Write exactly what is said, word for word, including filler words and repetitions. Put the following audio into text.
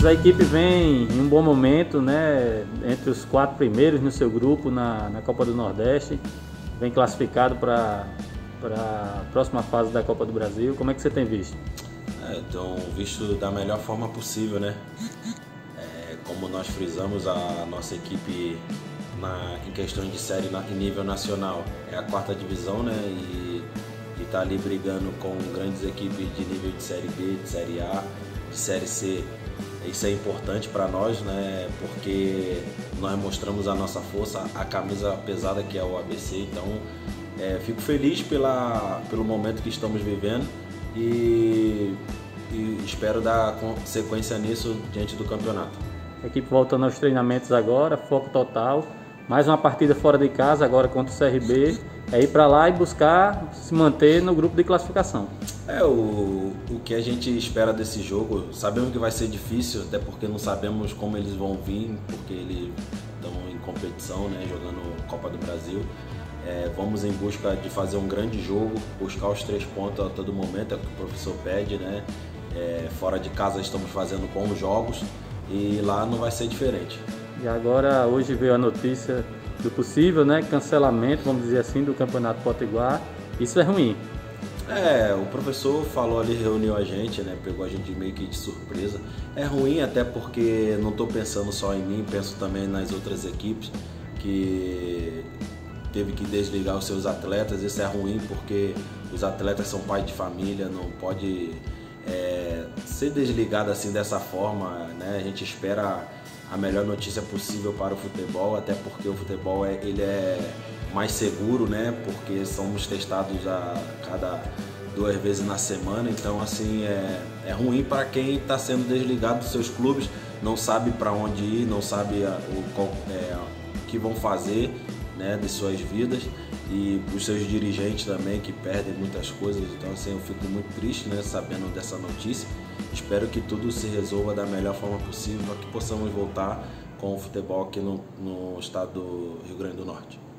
Vinícius, a equipe vem em um bom momento, né? Entre os quatro primeiros no seu grupo na, na Copa do Nordeste, vem classificado para a próxima fase da Copa do Brasil. Como é que você tem visto? É, então, visto da melhor forma possível, né? É, como nós frisamos, a nossa equipe na, em questões de série na, em nível nacional é a quarta divisão, né? E está ali brigando com grandes equipes de nível de série B, de série A, de série C. Isso é importante para nós, né? Porque nós mostramos a nossa força, a camisa pesada que é o A B C. Então, é, fico feliz pela, pelo momento que estamos vivendo e, e espero dar sequência nisso diante do campeonato. A equipe voltando aos treinamentos agora, foco total. Mais uma partida fora de casa agora contra o C R B. É ir para lá e buscar se manter no grupo de classificação. É, o, o que a gente espera desse jogo, sabemos que vai ser difícil, até porque não sabemos como eles vão vir, porque eles estão em competição, né, jogando Copa do Brasil. É, vamos em busca de fazer um grande jogo, buscar os três pontos a todo momento, é o que o professor pede, né? É, fora de casa estamos fazendo bons jogos e lá não vai ser diferente. E agora, hoje veio a notícia do possível, né, cancelamento, vamos dizer assim, do Campeonato Potiguar. Isso é ruim. É, o professor falou ali, reuniu a gente, né, pegou a gente meio que de surpresa. É ruim até porque não estou pensando só em mim, penso também nas outras equipes que teve que desligar os seus atletas. Isso é ruim porque os atletas são pais de família, não pode é, ser desligado assim dessa forma, né? A gente espera a melhor notícia possível para o futebol, até porque o futebol é, ele é mais seguro, né? Porque somos testados a cada duas vezes na semana, então assim é, é ruim para quem está sendo desligado dos seus clubes, não sabe para onde ir, não sabe a, o, qual, é, o que vão fazer, né, de suas vidas, e os seus dirigentes também que perdem muitas coisas. Então assim eu fico muito triste, né, sabendo dessa notícia. Espero que tudo se resolva da melhor forma possível para que possamos voltar com o futebol aqui no, no estado do Rio Grande do Norte.